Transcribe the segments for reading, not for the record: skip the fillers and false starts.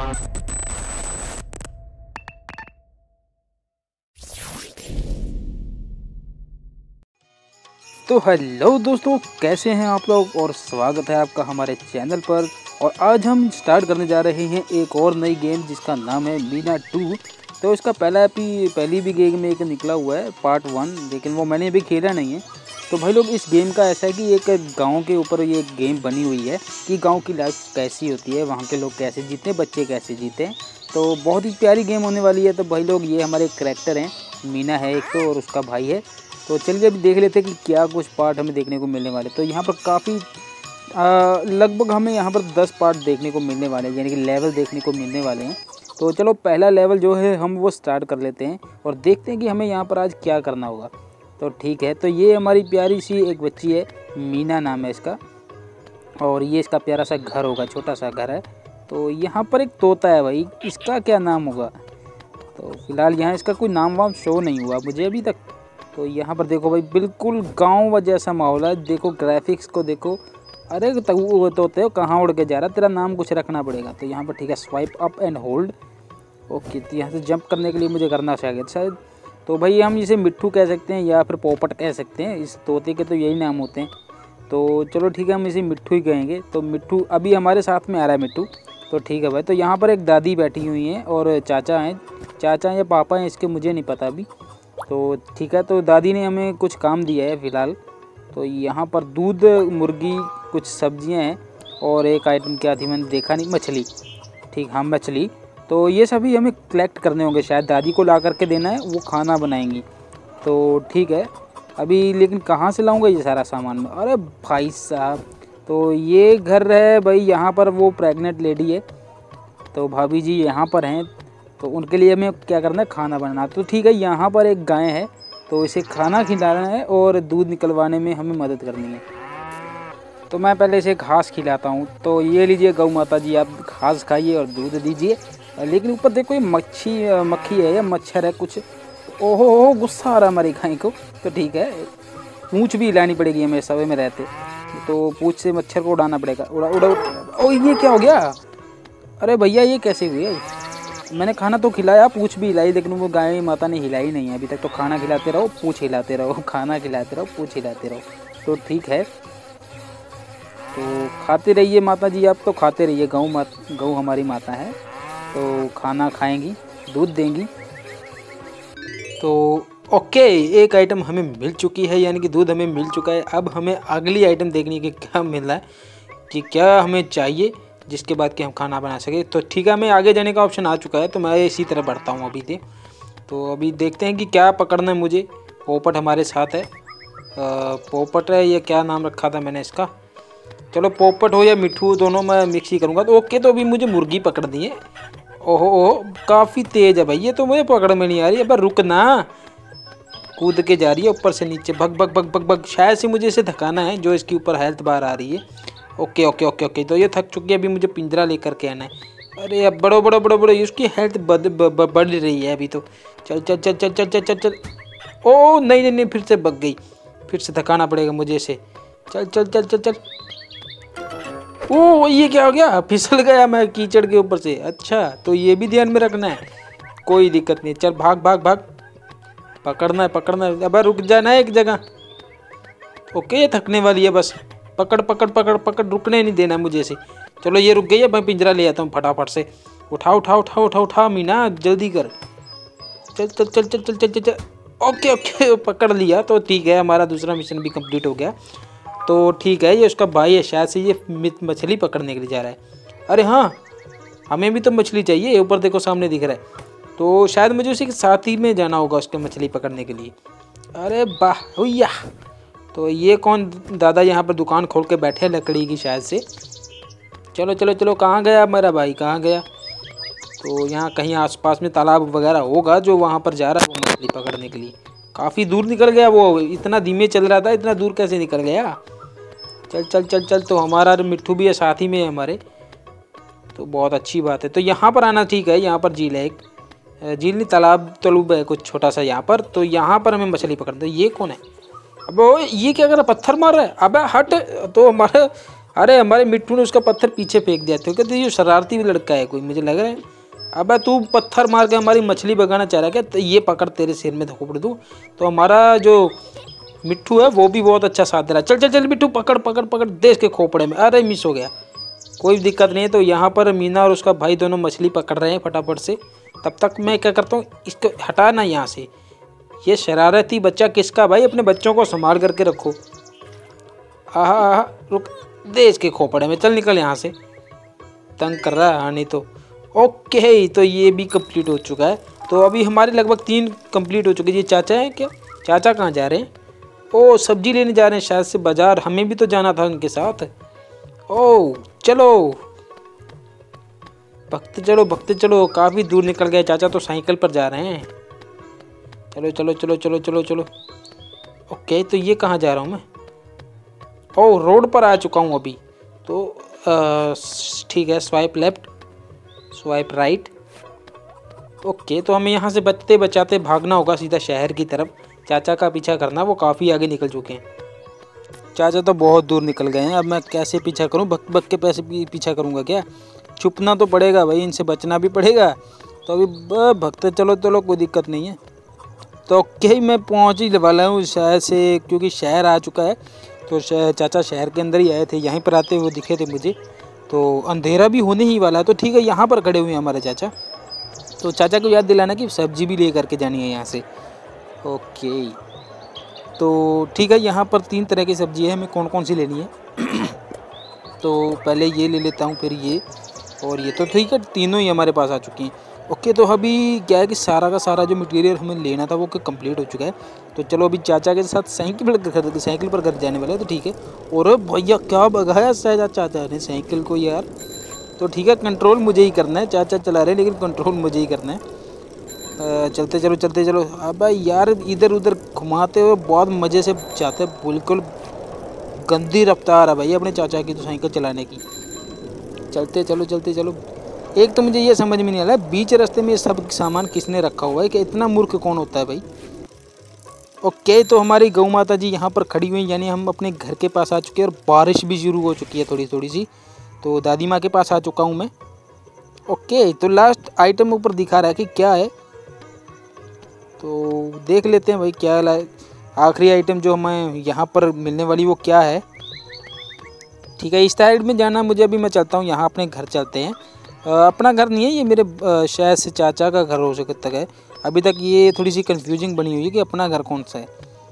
तो हेलो दोस्तों, कैसे हैं आप लोग और स्वागत है आपका हमारे चैनल पर। और आज हम स्टार्ट करने जा रहे हैं एक और नई गेम जिसका नाम है मीना 2। तो इसका पहली भी गेम में एक निकला हुआ है पार्ट 1, लेकिन वो मैंने अभी खेला नहीं है। तो भाई लोग, इस गेम का ऐसा है कि एक गांव के ऊपर ये गेम बनी हुई है कि गांव की लाइफ कैसी होती है, वहाँ के लोग कैसे जीते हैं, बच्चे कैसे जीते हैं। तो बहुत ही प्यारी गेम होने वाली है। तो भाई लोग, ये हमारे करैक्टर हैं, मीना है एक तो और उसका भाई है। तो चलिए अभी देख लेते हैं कि क्या कुछ पार्ट हमें देखने को मिलने वाले। तो यहाँ पर काफ़ी लगभग हमें यहाँ पर 10 पार्ट देखने को मिलने वाले हैं, यानी कि लेवल देखने को मिलने वाले हैं। तो चलो पहला लेवल जो है हम वो स्टार्ट कर लेते हैं और देखते हैं कि हमें यहाँ पर आज क्या करना होगा। तो ठीक है, तो ये हमारी प्यारी सी एक बच्ची है, मीना नाम है इसका, और ये इसका प्यारा सा घर होगा, छोटा सा घर है। तो यहाँ पर एक तोता है भाई, इसका क्या नाम होगा? तो फिलहाल यहाँ इसका कोई नाम वाम शो नहीं हुआ मुझे अभी तक। तो यहाँ पर देखो भाई, बिल्कुल गांव जैसा माहौल है। देखो ग्राफिक्स को देखो। अरे तोते हो कहाँ उड़ के जा रहा, तेरा नाम कुछ रखना पड़ेगा। तो यहाँ पर ठीक है, swipe up and hold. Okay, तो यहाँ से जंप करने के लिए मुझे करना चाहिए शायद। तो भाई हम इसे मिट्ठू कह सकते हैं या फिर पोपट कह सकते हैं, इस तोते के तो यही नाम होते हैं। तो चलो ठीक है, हम इसे मिट्ठू ही कहेंगे। तो मिट्ठू अभी हमारे साथ में आ रहा है, मिट्ठू। तो ठीक है भाई। तो यहाँ पर एक दादी बैठी हुई हैं और चाचा हैं, चाचा या पापा हैं इसके, मुझे नहीं पता अभी। तो ठीक है, तो दादी ने हमें कुछ काम दिया है फ़िलहाल। तो यहाँ पर दूध, मुर्गी, कुछ सब्जियां हैं और एक आइटम क्या थी मैंने देखा नहीं, मछली। ठीक, हाँ मछली। तो ये सभी हमें कलेक्ट करने होंगे, शायद दादी को ला करके देना है, वो खाना बनाएंगी। तो ठीक है अभी, लेकिन कहाँ से लाऊंगा ये सारा सामान में? अरे भाई साहब, तो ये घर है भाई, यहाँ पर वो प्रेग्नेंट लेडी है, तो भाभी जी यहाँ पर हैं। तो उनके लिए हमें क्या करना है, खाना बनाना। तो ठीक है, यहाँ पर एक गाय है, तो इसे खाना खिलाना है और दूध निकलवाने में हमें मदद करनी है। तो मैं पहले इसे घास खिलाता हूँ। तो ये लीजिए गौ माता जी, आप घास खाइए और दूध दीजिए। लेकिन ऊपर देखो ये मक्खी है या मच्छर है कुछ। ओहो, गुस्सा आ रहा है हमारी गाय को। तो ठीक है, पूँछ भी हिलानी पड़ेगी हमें सवे में रहते। तो पूँछ से मच्छर को उड़ाना पड़ेगा। उड़ा। ओ ये क्या हो गया? अरे भैया ये कैसे हुए? मैंने खाना तो खिलाया, पूँछ भी हिलाई, लेकिन वो गाय माता ने हिलाई नहीं है अभी तक। तो खाना खिलाते रहो, पूँछ हिलाते रहो, खाना खिलाते रहो, पूँछ हिलाते रहो। तो ठीक है, तो खाते रहिए माता जी, आप तो खाते रहिए। गौ हमारी माता है, तो खाना खाएंगी, दूध देंगी। तो ओके, एक आइटम हमें मिल चुकी है, यानी कि दूध हमें मिल चुका है। अब हमें अगली आइटम देखनी है कि क्या मिल रहा है, कि क्या हमें चाहिए जिसके बाद कि हम खाना बना सके। तो ठीक है, हमें आगे जाने का ऑप्शन आ चुका है, तो मैं इसी तरह बढ़ता हूँ अभी तो अभी देखते हैं कि क्या पकड़ना है मुझे। पोपट हमारे साथ है, पोपट है, ये क्या नाम रखा था मैंने इसका? चलो पोपट हो या मिट्ठू, दोनों मैं मिक्स ही करूँगा। तो ओके, तो अभी मुझे मुर्गी पकड़नी है। ओहो, काफ़ी तेज़ है भाई ये, तो मुझे पकड़ में नहीं आ रही है। पर रुक ना, कूद के जा रही है ऊपर से नीचे, भग भग भग भग भग। शायद से मुझे इसे धकाना है, जो इसके ऊपर हेल्थ बार आ रही है। ओके ओके ओके ओके, तो ये थक चुकी है, अभी मुझे पिंजरा लेकर के आना है। अरे अब बड़ो उसकी हेल्थ बढ़ रही है अभी तो। चल चल चल चल चल चल चल चल। ओ नहीं, फिर से बग गई, फिर से धकाना पड़ेगा मुझे इसे। चल चल चल चल चल। ओ ये क्या हो गया? फिसल गया मैं कीचड़ के ऊपर से। अच्छा, तो ये भी ध्यान में रखना है, कोई दिक्कत नहीं। चल भाग भाग भाग, पकड़ना है। अब रुक जाना है एक जगह। ओके, ये थकने वाली है बस। पकड़ पकड़ पकड़ पकड़, रुकने नहीं देना मुझे इसे। चलो ये रुक गई है, मैं पिंजरा ले आता हूँ फटाफट से। उठा मीना, जल्दी कर। चल चल चल चल चल चल चल चल। ओके ओके, पकड़ लिया। तो ठीक है, हमारा दूसरा मिशन भी कंप्लीट हो गया। तो ठीक है, ये उसका भाई है, शायद से ये मछली पकड़ने के लिए जा रहा है। अरे हाँ, हमें भी तो मछली चाहिए, ऊपर देखो सामने दिख रहा है। तो शायद मुझे उसी के साथ ही में जाना होगा उसके मछली पकड़ने के लिए। अरे वाह हुआ। तो ये कौन दादा यहाँ पर दुकान खोल के बैठे हैं लकड़ी की शायद से। चलो चलो चलो, कहाँ गया मेरा भाई, कहाँ गया? तो यहाँ कहीं आसपास में तालाब वगैरह होगा जो वहाँ पर जा रहा है वो मछली पकड़ने के लिए। काफ़ी दूर निकल गया वो, इतना धीमे चल रहा था, इतना दूर कैसे निकल गया? चल चल चल चल। तो हमारा मिट्ठू भी है साथ ही में हमारे, तो बहुत अच्छी बात है। तो यहाँ पर आना ठीक है, यहाँ पर झील है, एक झील नहीं तालाब है कुछ छोटा सा यहाँ पर। तो यहाँ पर हमें मछली पकड़ते। ये कौन है? अब ये क्या कर रहा है, पत्थर मार रहा है? अबे हट। तो हमारा अरे हमारे मिट्टू ने उसका पत्थर पीछे फेंक दिया। तो कहते ये शरारती भी लड़का है कोई, मुझे लग रहा है। अबे तू पत्थर मार के हमारी मछली भगाना चाह रहा है क्या? तो ये पकड़ तेरे सिर में धोपड़ दूँ। तो हमारा जो मिट्टू है वो भी बहुत अच्छा साथ दे रहा है। चल चल चल मिट्टू, पकड़ पकड़ पकड़ दे इसके खोपड़े में। अरे मिस हो गया, कोई दिक्कत नहीं है। तो यहाँ पर मीना और उसका भाई दोनों मछली पकड़ रहे हैं फटाफट से। तब तक मैं क्या करता हूँ, इसको हटाना यहाँ से। ये शरारती बच्चा किसका भाई, अपने बच्चों को संभाल करके रखो। आहा आहा, रुक दे इसके खोपड़े में। चल निकल यहाँ से, तंग कर रहा है। हाँ नहीं तो ओके। तो ये भी कंप्लीट हो चुका है। तो अभी हमारे लगभग 3 कंप्लीट हो चुके हैं। ये चाचा है क्या? चाचा कहाँ जा रहे हैं? ओ सब्जी लेने जा रहे हैं शायद से बाजार। हमें भी तो जाना था उनके साथ। ओ चलो भगते चलो, काफ़ी दूर निकल गए। चाचा तो साइकिल पर जा रहे हैं। चलो चलो चलो चलो चलो चलो। ओके तो ये कहाँ जा रहा हूँ मैं? ओ रोड पर आ चुका हूँ अभी। तो ठीक है, swipe left, swipe right. Okay तो हमें यहाँ से बचते बचाते भागना होगा सीधा शहर की तरफ। चाचा का पीछा करना, वो काफ़ी आगे निकल चुके हैं। चाचा तो बहुत दूर निकल गए हैं। अब मैं कैसे पीछा करूँ? बक बक के पैसे पीछा करूँगा क्या? छुपना तो पड़ेगा भाई, इनसे बचना भी पड़ेगा। तो अभी भगते चलो चलो, कोई दिक्कत नहीं है। तो ओके मैं पहुँच ही वाला हूँ शायद से, क्योंकि शहर आ चुका है। तो चाचा शहर के अंदर ही आए थे, यहीं पर आते हुए दिखे थे मुझे। तो अंधेरा भी होने ही वाला है। तो ठीक है, यहाँ पर खड़े हुए हैं हमारे चाचा। तो चाचा को याद दिलाना कि सब्जी भी ले करके जानी है यहाँ से। ओके तो ठीक है, यहाँ पर 3 तरह की सब्जी है, हमें कौन कौन सी लेनी है? तो पहले ये ले लेता हूँ, फिर ये और ये। तो ठीक है, तीनों ही हमारे पास आ चुकी हैं। ओके तो अभी क्या है कि सारा का सारा जो मटेरियल हमें लेना था वो कंप्लीट हो चुका है। तो चलो अभी चाचा के साथ साइकिल पर घर जाने वाले हैं। तो ठीक है। और भैया क्या भगाया चाचा ने साइकिल को यार। तो ठीक है, कंट्रोल मुझे ही करना है। चाचा चला रहे हैं लेकिन कंट्रोल मुझे ही करना है। चलते चलो। अब यार इधर उधर घुमाते हुए बहुत मज़े से जाते हैं। बिल्कुल गंदी रफ्तार है भाई अपने चाचा की तो साइकिल चलाने की। चलते चलो। एक तो मुझे ये समझ में नहीं आ रहा है, बीच रास्ते में ये सब सामान किसने रखा हुआ है? कि इतना मूर्ख कौन होता है भाई? ओके तो हमारी गौ माता जी यहाँ पर खड़ी हुई, यानी हम अपने घर के पास आ चुके हैं। और बारिश भी शुरू हो चुकी है थोड़ी सी। तो दादी माँ के पास आ चुका हूँ मैं। ओके तो लास्ट आइटम ऊपर दिखा रहा है कि क्या है, तो देख लेते हैं भाई क्या है। आखिरी आइटम जो हमें यहाँ पर मिलने वाली वो क्या है? ठीक है, इस साइड में जाना मुझे। अभी मैं चलता हूँ, यहाँ अपने घर चलते हैं। अपना घर नहीं है ये, मेरे शायद से चाचा का घर हो सकता है। अभी तक ये थोड़ी सी कंफ्यूजिंग बनी हुई है कि अपना घर कौन सा है।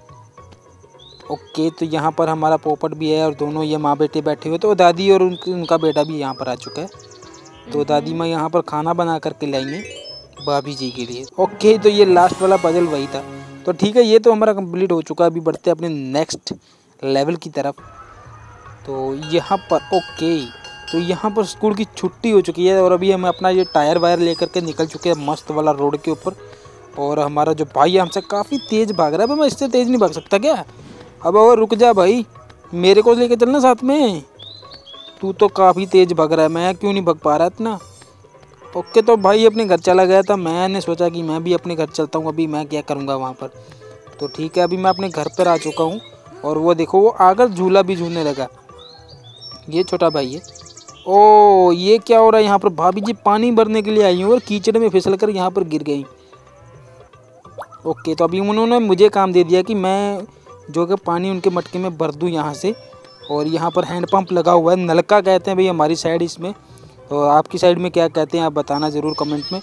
ओके तो यहाँ पर हमारा पोपट भी है और दोनों ये माँ बेटे बैठे हुए। तो दादी और उनका बेटा भी यहाँ पर आ चुका है। तो दादी माँ यहाँ पर खाना बना करके लाएंगे भाभी जी के लिए। ओके तो ये लास्ट वाला पजल वही था। तो ठीक है, ये तो हमारा कंप्लीट हो चुका है। अभी बढ़ते हैं अपने नेक्स्ट लेवल की तरफ। तो यहाँ पर ओके तो यहाँ पर स्कूल की छुट्टी हो चुकी है। और अभी हम अपना ये टायर वायर लेकर के निकल चुके हैं मस्त वाला रोड के ऊपर। और हमारा जो भाई है हमसे काफ़ी तेज़ भाग रहा है। भाई मैं इससे तेज़ नहीं भाग सकता क्या? अब और रुक जा भाई, मेरे को लेके चलना साथ में। तू तो काफ़ी तेज़ भाग रहा है, मैं क्यों नहीं भाग पा रहा इतना? ओके तो भाई अपने घर चला गया था। मैंने सोचा कि मैं भी अपने घर चलता हूँ। अभी मैं क्या करूँगा वहाँ पर? तो ठीक है, अभी मैं अपने घर पर आ चुका हूँ। और वो देखो, वो आकर झूला भी झूलने लगा। ये छोटा भाई है। ओ ये क्या हो रहा है यहाँ पर? भाभी जी पानी भरने के लिए आई हूँ और कीचड़ में फिसल कर यहाँ पर गिर गई। ओके तो अभी उन्होंने मुझे काम दे दिया कि मैं जो कि पानी उनके मटके में भर दूँ यहाँ से। और यहाँ पर हैंडपम्प लगा हुआ है, नलका कहते हैं भाई हमारी साइड इसमें। तो आपकी साइड में क्या कहते हैं आप बताना ज़रूर कमेंट में।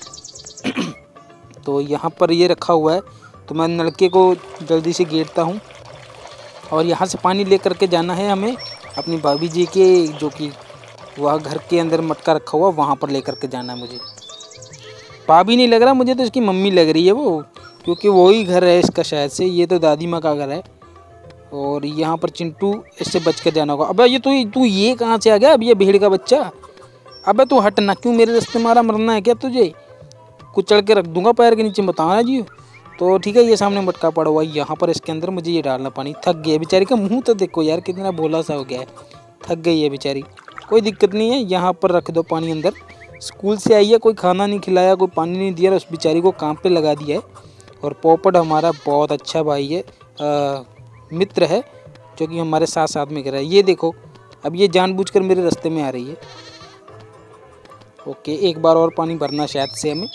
तो यहाँ पर ये रखा हुआ है, तो मैं नलके को जल्दी से गेरता हूँ। और यहाँ से पानी ले करके जाना है हमें अपनी भाभी जी के, जो कि वह घर के अंदर मटका रखा हुआ वहाँ पर ले करके जाना है मुझे। भाभी नहीं लग रहा मुझे, तो इसकी मम्मी लग रही है वो, क्योंकि वही घर है इसका शायद से। ये तो दादी माँ का घर है। और यहाँ पर चिंटू, इससे बच कर जाना होगा। अबे ये तू ये कहाँ से आ गया? अब ये भेड़ का बच्चा। अबे तू हटना, क्यों मेरे रास्ते मारा? मरना है क्या तुझे? कुचल के रख दूंगा पैर के नीचे, बताना जी। तो ठीक है, ये सामने मटका पड़ा हुआ है, यहाँ पर इसके अंदर मुझे ये डालना पानी। थक गया बेचारी का मुँह तो देखो यार, कितना भोला सा हो गया है। थक गई है बेचारी, कोई दिक्कत नहीं है। यहाँ पर रख दो पानी अंदर। स्कूल से आई है, कोई खाना नहीं खिलाया, कोई पानी नहीं दिया, उस बेचारी को काम पे लगा दिया है। और पोपट हमारा बहुत अच्छा भाई है, मित्र है, जो कि हमारे साथ साथ में कर रहा है। ये देखो अब ये जानबूझकर मेरे रास्ते में आ रही है। ओके, एक बार और पानी भरना शायद से हमें।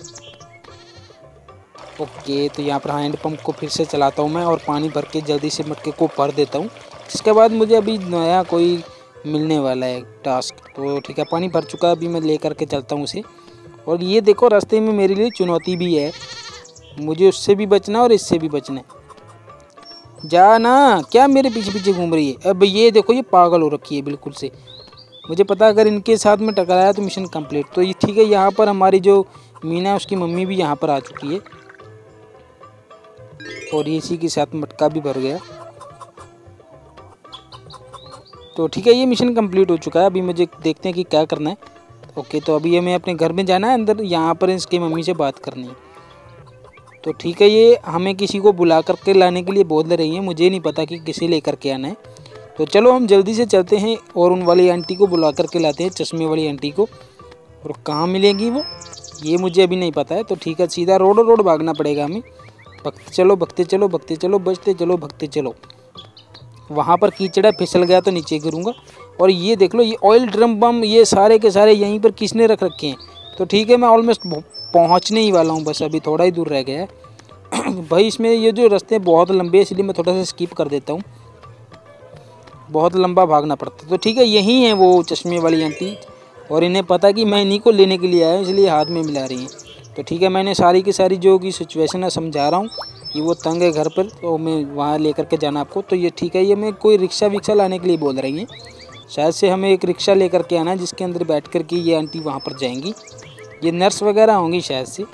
ओके, तो यहाँ पर हैंड पंप को फिर से चलाता हूँ मैं और पानी भर के जल्दी से मटके को भर देता हूँ। इसके बाद मुझे अभी नया कोई मिलने वाला है टास्क। तो ठीक है, पानी भर चुका है, अभी मैं ले करके चलता हूँ उसे। और ये देखो रास्ते में मेरे लिए चुनौती भी है, मुझे उससे भी बचना और इससे भी बचना है। जा ना, क्या मेरे पीछे पीछे घूम रही है। अब ये देखो, ये पागल हो रखी है बिल्कुल से। मुझे पता अगर इनके साथ में टकराया तो मिशन कंप्लीट। तो ये ठीक है, यहाँ पर हमारी जो मीना है उसकी मम्मी भी यहाँ पर आ चुकी है और इसी के साथ मटका भी भर गया। तो ठीक है, ये मिशन कंप्लीट हो चुका है। अभी मुझे देखते हैं कि क्या करना है। ओके, तो अभी हमें अपने घर में जाना है अंदर, यहाँ पर इसकी मम्मी से बात करनी है। तो ठीक है, ये हमें किसी को बुला करके लाने के लिए बोल रही हैं, मुझे नहीं पता कि किसे लेकर के आना है। तो चलो हम जल्दी से चलते हैं और उन वाली आंटी को बुला करके लाते हैं, चश्मे वाली आंटी को। और कहाँ मिलेगी वो, ये मुझे अभी नहीं पता है। तो ठीक है, सीधा रोड भागना पड़ेगा हमें। भगते चलो, भगते चलो, भगते चलो, बचते चलो, भगते चलो। वहाँ पर कीचड़ा, फिसल गया तो नीचे गिरूँगा। और ये देख लो, ये ऑयल ड्रम बम, ये सारे के सारे यहीं पर किसने रख रखे हैं। तो ठीक है, मैं ऑलमोस्ट पहुँचने ही वाला हूँ, बस अभी थोड़ा ही दूर रह गया है। भाई इसमें ये जो रास्ते बहुत लंबे हैं, इसलिए मैं थोड़ा सा स्किप कर देता हूँ, बहुत लंबा भागना पड़ता है। तो ठीक है, यही है वो चश्मे वाली आंटी और इन्हें पता कि मैं इन्हीं को लेने के लिए आया हूँ, इसलिए हाथ में मिला रही हैं। तो ठीक है, मैंने सारी की सारी जो की सिचुएशन है समझा रहा हूँ कि वो तंग है घर पर, तो मैं वहाँ लेकर के जाना आपको। तो ये ठीक है, ये मैं कोई रिक्शा विक्शा लाने के लिए बोल रही हैं। शायद से हमें एक रिक्शा लेकर के आना है जिसके अंदर बैठ कर के ये आंटी वहाँ पर जाएंगी। ये नर्स वगैरह होंगी शायद से।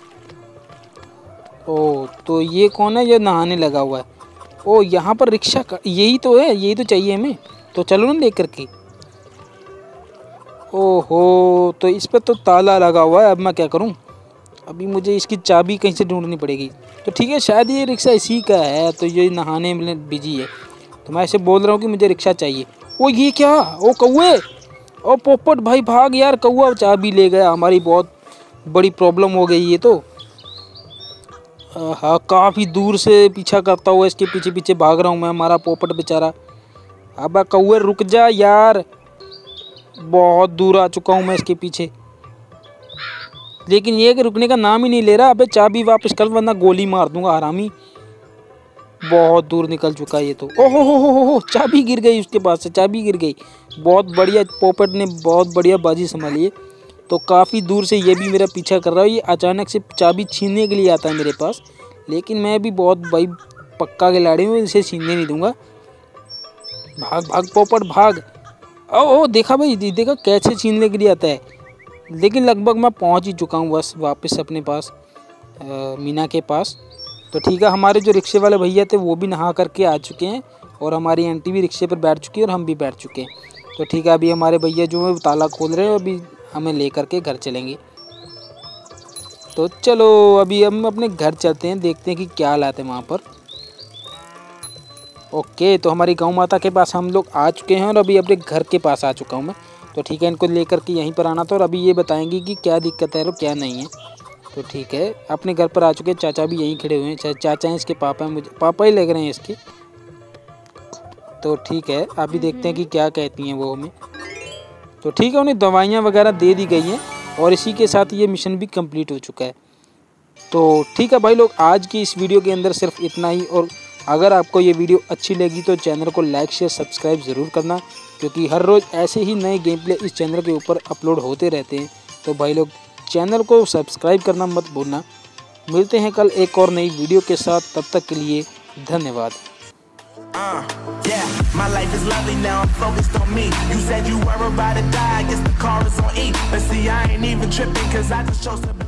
ओ, तो ये कौन है, ये नहाने लगा हुआ है। ओ, यहाँ पर रिक्शा यही तो है, यही तो चाहिए हमें। तो चलो ना लेकर के। ओहो, तो इस पर तो ताला लगा हुआ है, अब मैं क्या करूँ। अभी मुझे इसकी चाबी कहीं से ढूंढनी पड़ेगी। तो ठीक है, शायद ये रिक्शा इसी का है। तो ये नहाने में बिजी है, तो मैं ऐसे बोल रहा हूँ कि मुझे रिक्शा चाहिए। ओ ये क्या, ओ कौवे, ओ पोपट भाई भाग यार, कौवा चाबी ले गया, हमारी बहुत बड़ी प्रॉब्लम हो गई ये तो। हाँ, काफ़ी दूर से पीछा करता हुआ इसके पीछे पीछे भाग रहा हूँ मैं, हमारा पोपट बेचारा। अब कौवे रुक जा यार, बहुत दूर आ चुका हूँ मैं इसके पीछे, लेकिन ये कि रुकने का नाम ही नहीं ले रहा। अबे चाबी वापस कर वरना गोली मार दूंगा हरामी। बहुत दूर निकल चुका है ये तो। ओहो हो, चाबी गिर गई उसके पास से, चाबी गिर गई। बहुत बढ़िया, पोपट ने बहुत बढ़िया बाजी संभाली है। तो काफ़ी दूर से ये भी मेरा पीछा कर रहा है। ये अचानक से चाबी छीनने के लिए आता है मेरे पास, लेकिन मैं भी बहुत भाई पक्का खिलाड़ी हूँ, इसे छीनने नहीं दूंगा। भाग भाग पोपट भाग। ओ देखा भाई, देखा कैसे छीनने के लिए आता है। लेकिन लगभग मैं पहुंच ही चुका हूं बस वापस अपने पास, मीना के पास। तो ठीक है, हमारे जो रिक्शे वाले भैया थे वो भी नहा करके आ चुके हैं और हमारी आंटी भी रिक्शे पर बैठ चुकी है और हम भी बैठ चुके हैं। तो ठीक है, अभी हमारे भैया जो है ताला खोल रहे हैं, अभी हमें ले करके घर चलेंगे। तो चलो अभी हम अपने घर चलते हैं, देखते हैं कि क्या हालात है वहाँ पर। ओके, तो हमारी गौ माता के पास हम लोग आ चुके हैं और अभी अपने घर के पास आ चुका हूँ मैं। तो ठीक है, इनको लेकर के यहीं पर आना था और अभी ये बताएंगी कि क्या दिक्कत है और क्या नहीं है। तो ठीक है, अपने घर पर आ चुके हैं। चाचा भी यहीं खड़े हुए हैं, चाचा हैं इसके, पापा हैं, मुझे पापा ही लग रहे हैं इसके। तो ठीक है, अभी देखते हैं कि क्या कहती हैं वो हमें। तो ठीक है, उन्हें दवाइयाँ वगैरह दे दी गई हैं और इसी के साथ ये मिशन भी कंप्लीट हो चुका है। तो ठीक है भाई लोग, आज की इस वीडियो के अंदर सिर्फ इतना ही। और अगर आपको ये वीडियो अच्छी लगी तो चैनल को लाइक शेयर सब्सक्राइब ज़रूर करना, क्योंकि हर रोज़ ऐसे ही नए गेम प्ले इस चैनल के ऊपर अपलोड होते रहते हैं। तो भाई लोग चैनल को सब्सक्राइब करना मत भूलना। मिलते हैं कल एक और नई वीडियो के साथ, तब तक के लिए धन्यवाद। Yeah, my life is lovely now, I'm focused on me. You said you were about to die, I guess the car is on E. But see, I ain't even tripping, cause I just chose to